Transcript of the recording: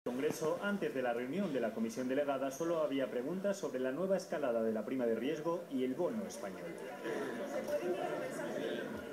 Congreso, antes de la reunión de la comisión delegada, solo había preguntas sobre la nueva escalada de la prima de riesgo y el bono español.